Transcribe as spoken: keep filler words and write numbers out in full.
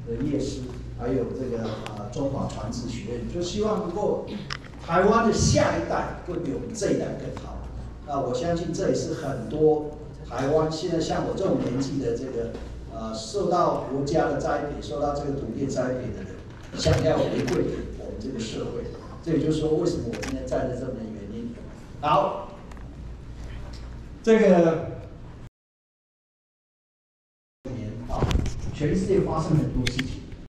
的业师，还有这个呃中华传智学院，就希望能够台湾的下一代会比我们这一代更好。那我相信这也是很多台湾现在像我这种年纪的这个呃受到国家的栽培、受到这个土地栽培的人，想要回馈给我们这个社会。这也就是说，为什么我今天站在这边的原因。好，这个。年啊，全世界发生很多事情。